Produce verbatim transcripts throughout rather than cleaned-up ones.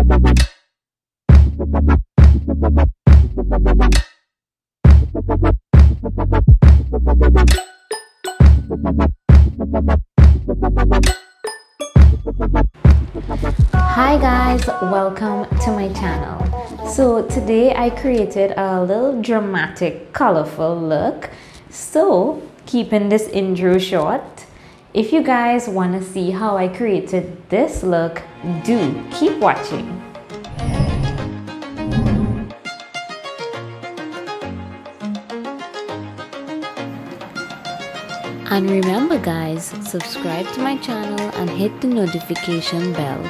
Hi guys, welcome to my channel. So today I created a little dramatic, colorful look. So keeping this intro short, if you guys want to see how I created this look, do keep watching. And remember guys, subscribe to my channel and hit the notification bell.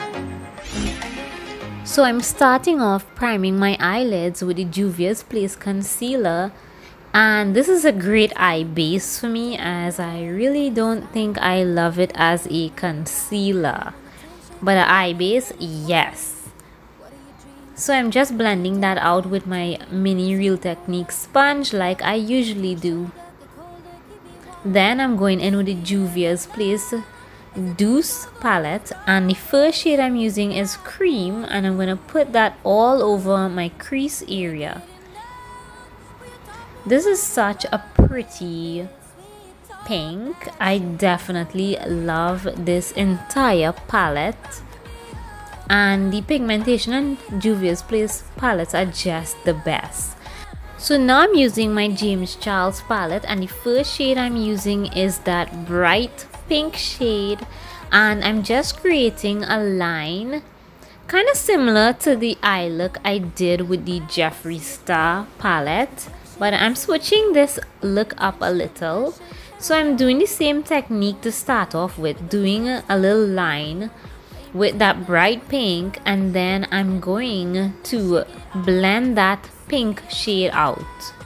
So I'm starting off priming my eyelids with the Juvia's Place concealer, and this is a great eye base for me as I really don't think I love it as a concealer, but an eye base, yes. So I'm just blending that out with my mini Real Techniques sponge like I usually do. Then I'm going in with the Juvia's Place Douce palette, and the first shade I'm using is Cream, and I'm going to put that all over my crease area. This is such a pretty pink. I definitely love this entire palette, and the pigmentation on Juvia's Place palettes are just the best. So now I'm using my James Charles palette, and the first shade I'm using is that bright pink shade, and I'm just creating a line kind of similar to the eye look I did with the Jeffree Star palette, but I'm switching this look up a little. So I'm doing the same technique to start off with, doing a little line with that bright pink, and then I'm going to blend that pink shade out.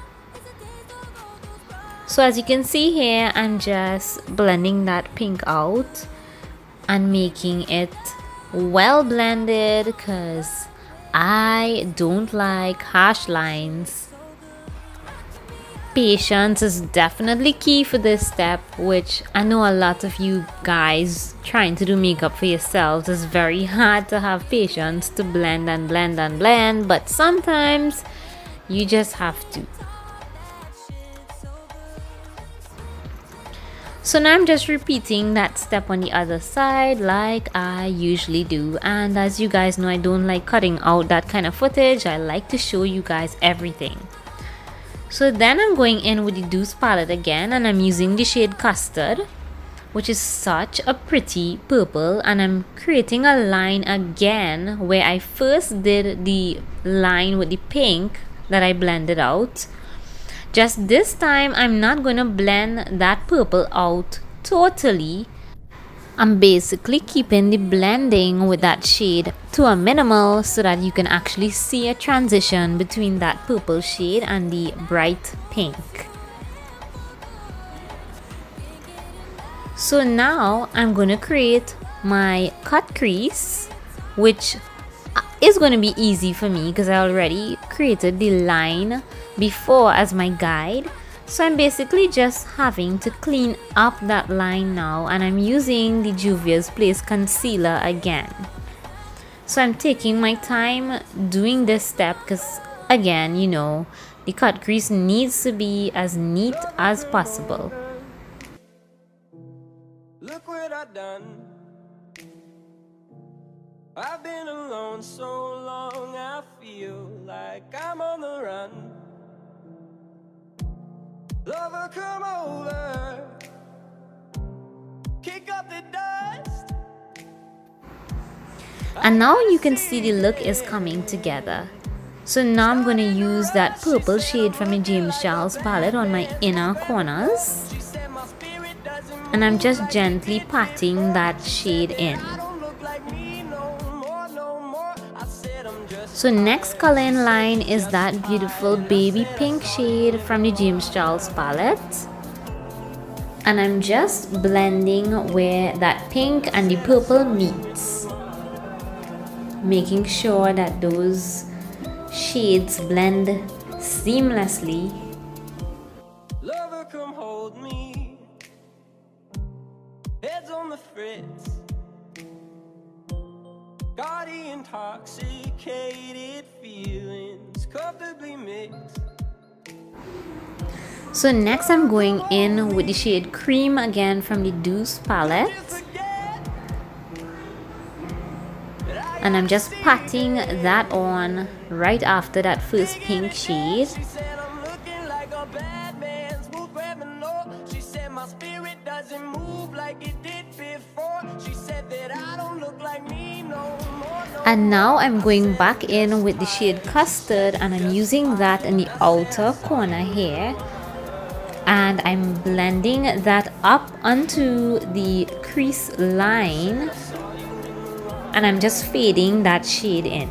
So as you can see here, I'm just blending that pink out and making it well blended because I don't like harsh lines. Patience is definitely key for this step, which I know a lot of you guys trying to do makeup for yourselves is very hard to have patience to blend and blend and blend, but sometimes you just have to. So now I'm just repeating that step on the other side like I usually do, and as you guys know, I don't like cutting out that kind of footage. I like to show you guys everything. So then I'm going in with the Douce palette again, and I'm using the shade Custard, which is such a pretty purple, and I'm creating a line again where I first did the line with the pink that I blended out. Just this time I'm not going to blend that purple out totally. I'm basically keeping the blending with that shade to a minimal so that you can actually see a transition between that purple shade and the bright pink. So now I'm going to create my cut crease, which is going to be easy for me because I already created the line before as my guide. So I'm basically just having to clean up that line now, and I'm using the Juvia's Place concealer again. So I'm taking my time doing this step because, again, you know, the cut crease needs to be as neat as possible. Look what I've done. I've been alone so long, I feel like I'm on the run. Lover, come over, kick up the dust. And now you can see the look is coming together. So now I'm going to use that purple shade from the James Charles palette on my inner corners, and I'm just gently patting that shade in. So next color in line is that beautiful baby pink shade from the James Charles palette, and I'm just blending where that pink and the purple meets, making sure that those shades blend seamlessly. Lover, come hold me. Heads on the fritz. Gaudy intoxicated feelings comfortably mixed. So next I'm going in with the shade Cream again from the Deuce palette. And I'm just patting that on right after that first pink shade. She said I'm looking like a bad man, smooth criminal. She said my spirit doesn't move like it did before. She said that I don't look like me no more. No. And now I'm going back in with the shade Custard, and I'm using that in the outer corner here. And I'm blending that up onto the crease line. And I'm just fading that shade in.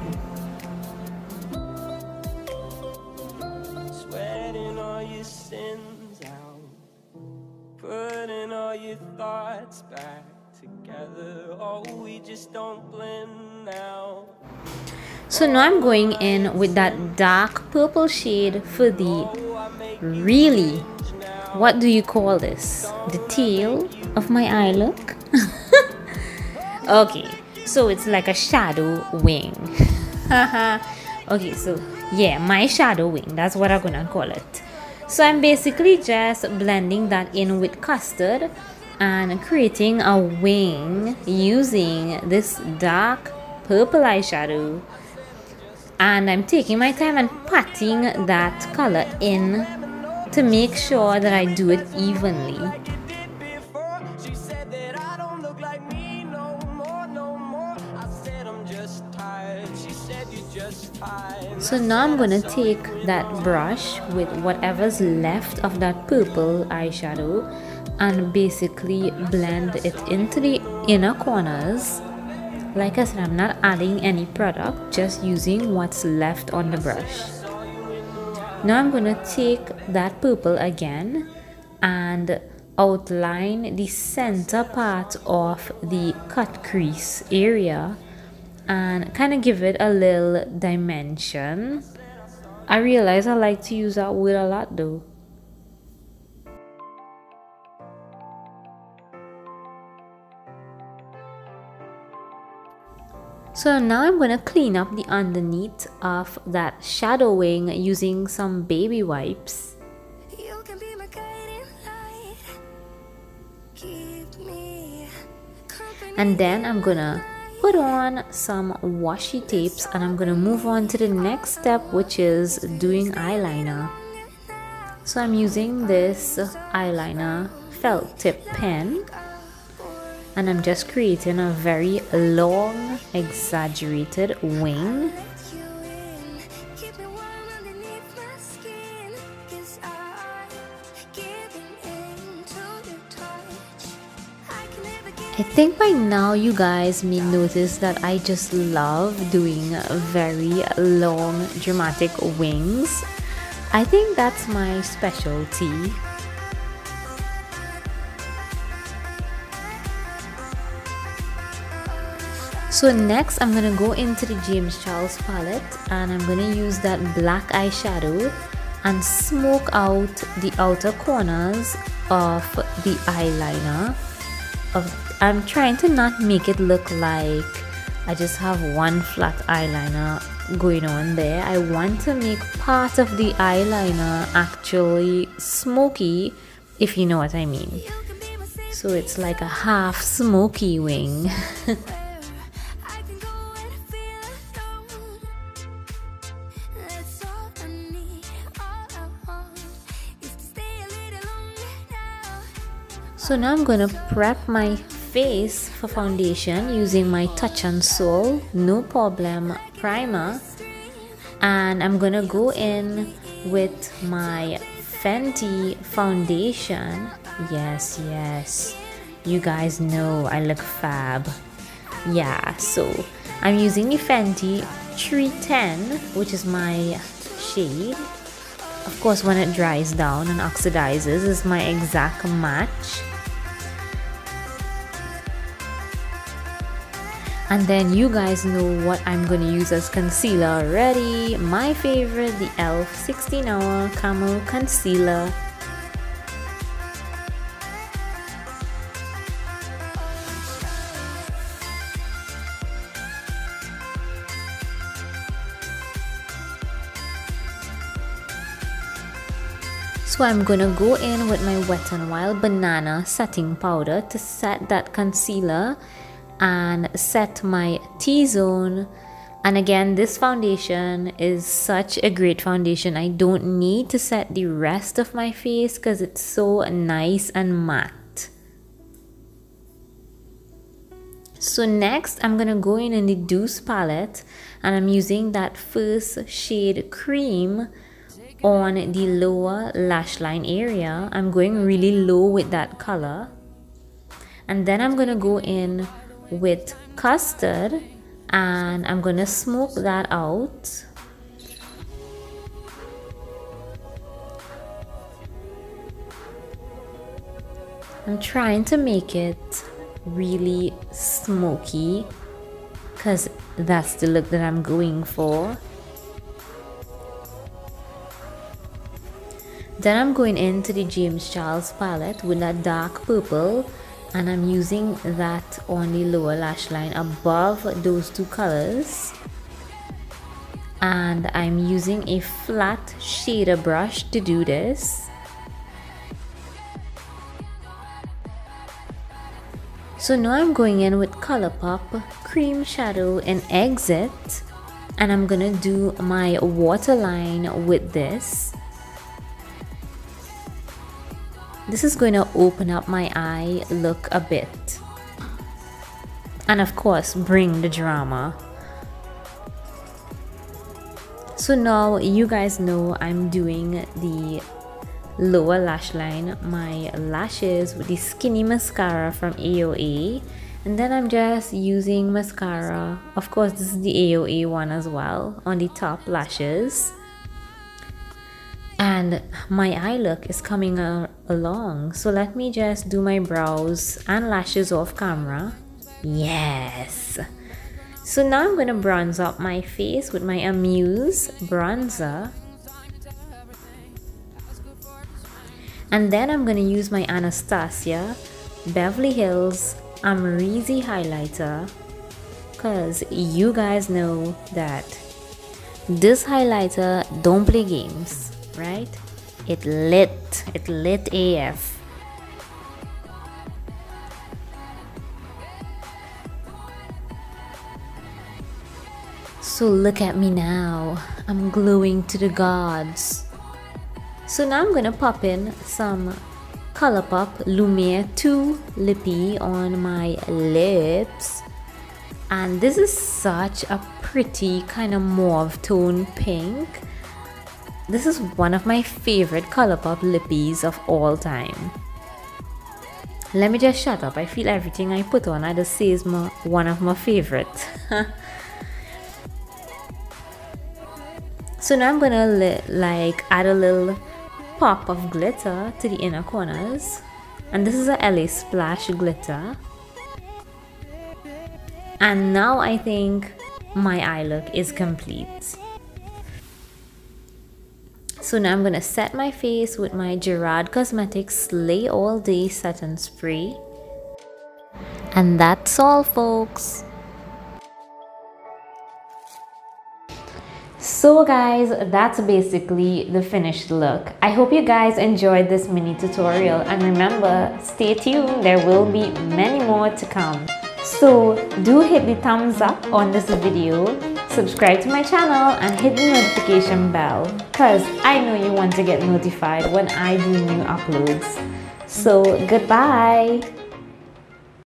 Sweating all your sins out, putting all your thoughts back together. Oh, we just don't blend now. So now I'm going in with that dark purple shade for the really, what do you call this? The tail of my eye look? Okay, so it's like a shadow wing. Okay, so yeah, my shadow wing, that's what I'm gonna call it. So I'm basically just blending that in with Custard and creating a wing using this dark purple eyeshadow. And I'm taking my time and patting that color in to make sure that I do it evenly. So now I'm gonna take that brush with whatever's left of that purple eyeshadow and basically blend it into the inner corners. Like I said, I'm not adding any product, just using what's left on the brush. Now I'm gonna take that purple again and outline the center part of the cut crease area and kind of give it a little dimension. I realize I like to use that word a lot though. So now I'm going to clean up the underneath of that shadowing using some baby wipes. You can be my guiding light. Keep me company. And then I'm going to put on some washi tapes and I'm going to move on to the next step, which is doing eyeliner. So I'm using this eyeliner felt tip pen. And I'm just creating a very long, exaggerated wing. I think by now you guys may notice that I just love doing very long, dramatic wings. I think that's my specialty. So next I'm going to go into the James Charles palette and I'm going to use that black eyeshadow and smoke out the outer corners of the eyeliner. I'm trying to not make it look like I just have one flat eyeliner going on there. I want to make part of the eyeliner actually smoky, if you know what I mean. So it's like a half smoky wing. So now I'm going to prep my face for foundation using my Touch and Soul No Problem primer. And I'm going to go in with my Fenty foundation. Yes, yes. You guys know I look fab. Yeah, so I'm using the Fenty three ten, which is my shade. Of course, when it dries down and oxidizes, is my exact match. And then you guys know what I'm going to use as concealer already. My favorite, the e l f sixteen hour Camo Concealer. So I'm gonna go in with my Wet n Wild Banana setting powder to set that concealer and set my T-zone. And again, this foundation is such a great foundation. I don't need to set the rest of my face because it's so nice and matte. So next, I'm gonna go in in the Douce palette, and I'm using that first shade Cream on the lower lash line area. I'm going really low with that color. And then I'm gonna go in with Custard, and I'm gonna smoke that out. I'm trying to make it really smoky because that's the look that I'm going for. Then I'm going into the James Charles palette with that dark purple, and I'm using that on the lower lash line above those two colors. And I'm using a flat shader brush to do this. So now I'm going in with ColourPop Cream Shadow in Exit, and I'm gonna do my waterline with this. This is going to open up my eye look a bit. And of course, bring the drama. So now you guys know I'm doing the lower lash line, my lashes, with the Skinny Mascara from A O A. And then I'm just using mascara. Of course, this is the A O A one as well on the top lashes. And my eye look is coming uh, along. So let me just do my brows and lashes off camera. Yes! So now I'm going to bronze up my face with my Amuse bronzer. And then I'm going to use my Anastasia Beverly Hills Amrezy highlighter, because you guys know that this highlighter don't play games, right? It lit, it lit A F. So look at me now, I'm glowing to the gods. So now I'm gonna pop in some ColourPop Lumiere two Lippy on my lips. And this is such a pretty kind of mauve tone pink. This is one of my favorite ColourPop lippies of all time. Let me just shut up. I feel everything I put on I just say is my, one of my favorites. So now I'm gonna like add a little pop of glitter to the inner corners. And this is a L A Splash glitter. And now I think my eye look is complete. So now I'm gonna set my face with my Gerard Cosmetics Slay All Day Satin Spray. And that's all, folks. So guys, that's basically the finished look. I hope you guys enjoyed this mini tutorial, and remember, stay tuned, there will be many more to come. So do hit the thumbs up on this video, subscribe to my channel, and hit the notification bell, because I know you want to get notified when I do new uploads. So goodbye!